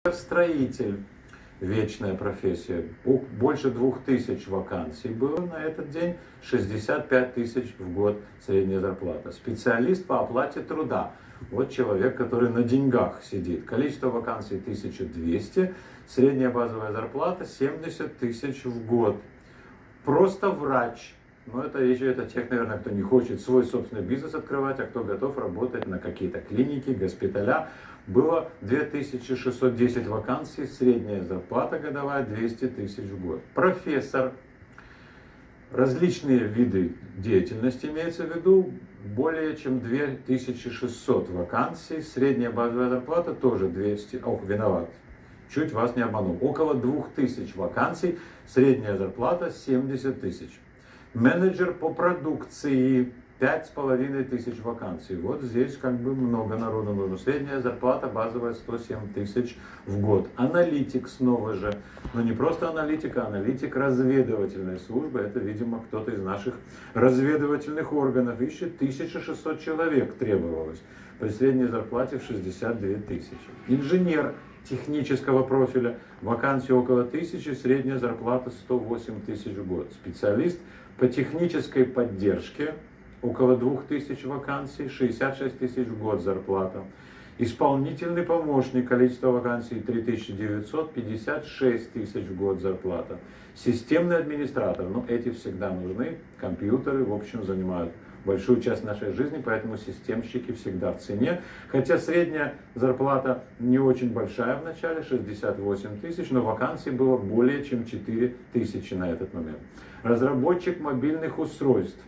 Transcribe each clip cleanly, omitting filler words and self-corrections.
Строитель, вечная профессия. Больше 2000 вакансий было на этот день, 65 тысяч в год средняя зарплата. Специалист по оплате труда. Вот человек, который на деньгах сидит. Количество вакансий 1200, средняя базовая зарплата 70 тысяч в год. Просто врач. Но это еще тех, наверное, кто не хочет свой собственный бизнес открывать, а кто готов работать на какие-то клиники, госпиталя. Было 2610 вакансий, средняя зарплата годовая 200 тысяч в год. Профессор. Различные виды деятельности имеется в виду. Более чем 2600 вакансий, средняя базовая зарплата тоже 200. Виноват. Чуть вас не обманул. Около 2000 вакансий, средняя зарплата 70 тысяч. Менеджер по продукции, 5500 вакансий. Вот здесь много народу нужно. Средняя зарплата базовая 107 тысяч в год. Аналитик снова же. Но не просто аналитик, а аналитик разведывательной службы. Это, видимо, кто-то из наших разведывательных органов ищет. 1600 человек требовалось. При средней зарплате в 62 тысячи. Инженер технического профиля. Вакансий около 1000, средняя зарплата 108 тысяч в год. Специалист по технической поддержке, около 2000 вакансий, 66 тысяч в год зарплата. Исполнительный помощник, количество вакансий 3900, 56 тысяч в год зарплата. Системный администратор, эти всегда нужны. Компьютеры, в общем, занимают большую часть нашей жизни, поэтому системщики всегда в цене. Хотя средняя зарплата не очень большая в начале, 68 тысяч, но вакансий было более чем 4000 на этот момент. Разработчик мобильных устройств.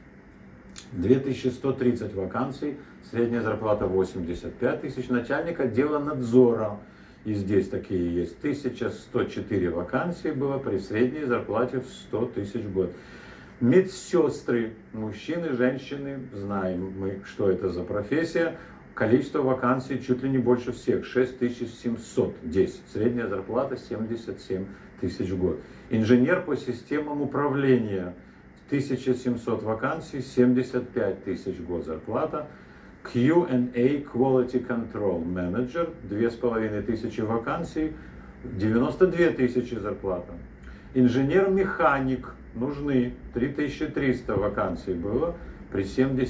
2130 вакансий, средняя зарплата 85 тысяч. Начальник отдела надзора. И здесь такие есть. 1104 вакансии было при средней зарплате в 100 тысяч в год. Медсестры, мужчины, женщины, знаем мы, что это за профессия. Количество вакансий чуть ли не больше всех, 6710. Средняя зарплата 77 тысяч в год. Инженер по системам управления, 1700 вакансий, 75 тысяч в год зарплата. Q&A Quality Control Manager, 2500 вакансий, 92 тысячи зарплата. Инженер-механик, нужны 3300 вакансий было при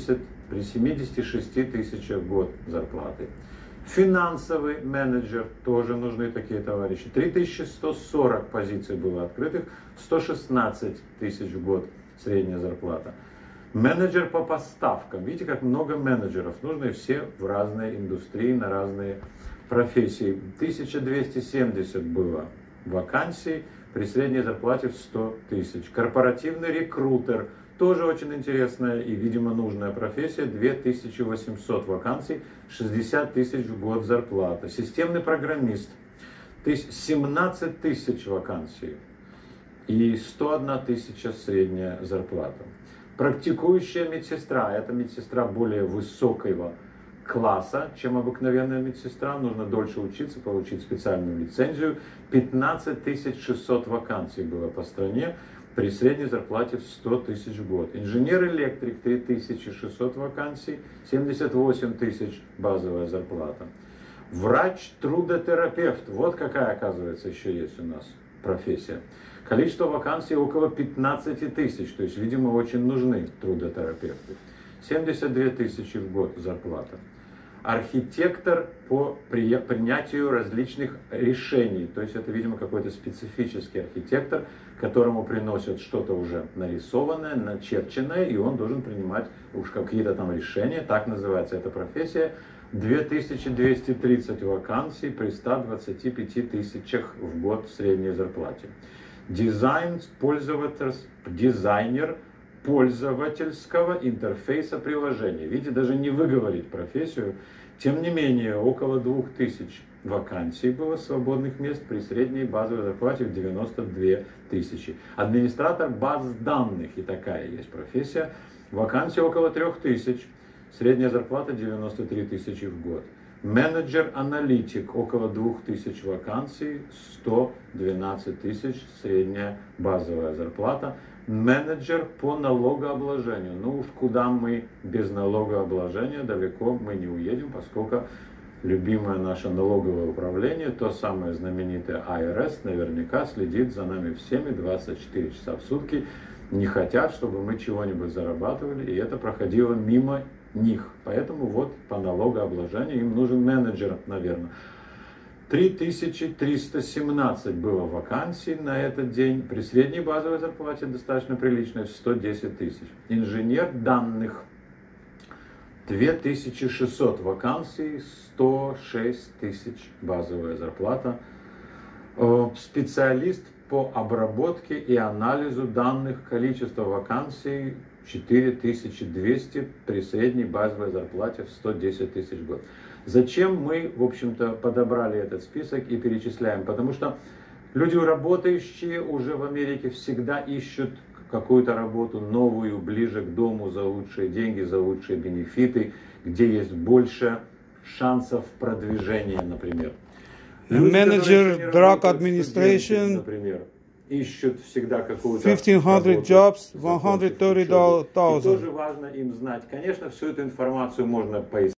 76 тысячах в год зарплаты. Финансовый менеджер, тоже нужны такие товарищи. 3140 позиций было открытых, 116 тысяч в год средняя зарплата. Менеджер по поставкам. Видите, как много менеджеров нужно, и все в разные индустрии, на разные профессии. 1270 было вакансий при средней зарплате в 100 тысяч. Корпоративный рекрутер. Тоже очень интересная и, видимо, нужная профессия. 2800 вакансий, 60 тысяч в год зарплата. Системный программист. 17 тысяч вакансий и 101 тысяча средняя зарплата. Практикующая медсестра. Это медсестра более высокого класса, чем обыкновенная медсестра. Нужно дольше учиться, получить специальную лицензию. 15 600 вакансий было по стране при средней зарплате в 100 тысяч в год. Инженер-электрик 3600 вакансий, 78 тысяч базовая зарплата. Врач-трудотерапевт. Вот какая, оказывается, еще есть у нас профессия. Количество вакансий около 15 тысяч, то есть, видимо, очень нужны трудотерапевты. 72 тысячи в год зарплата. Архитектор по принятию различных решений, то есть это, видимо, какой-то специфический архитектор, которому приносят что-то уже нарисованное, начерченное, и он должен принимать уж какие-то там решения, так называется эта профессия. 2230 вакансий при 125 тысячах в год в средней зарплате. Дизайнер пользовательского интерфейса приложения. Видите, даже не выговорить профессию. Тем не менее, около 2000 вакансий было свободных мест при средней базовой зарплате в 92 тысячи. Администратор баз данных, и такая есть профессия. Вакансий около 3000. Средняя зарплата 93 тысячи в год. Менеджер-аналитик, около 2000 вакансий, 112 тысяч, средняя базовая зарплата. Менеджер по налогообложению. Ну уж куда мы без налогообложения, далеко мы не уедем, поскольку любимое наше налоговое управление, то самое знаменитое АРС, наверняка следит за нами всеми 24 часа в сутки. Не хотят, чтобы мы чего-нибудь зарабатывали, и это проходило мимо них. Поэтому вот по налогообложению им нужен менеджер, наверное. 3317 было вакансий на этот день. При средней базовой зарплате достаточно приличной, 110 тысяч. Инженер данных 2600 вакансий, 106 тысяч базовая зарплата. Специалист по обработке и анализу данных, количество вакансий 4200 при средней базовой зарплате в 110 тысяч в год. Зачем мы, в общем-то, подобрали этот список и перечисляем? Потому что люди, работающие уже в Америке, всегда ищут какую-то работу новую, ближе к дому, за лучшие деньги, за лучшие бенефиты, где есть больше шансов продвижения, например. Manager, drug administration, например, ищут всегда какую-то 1500 jobs, 130,000. И тоже важно им знать. Конечно, всю эту информацию можно поискать.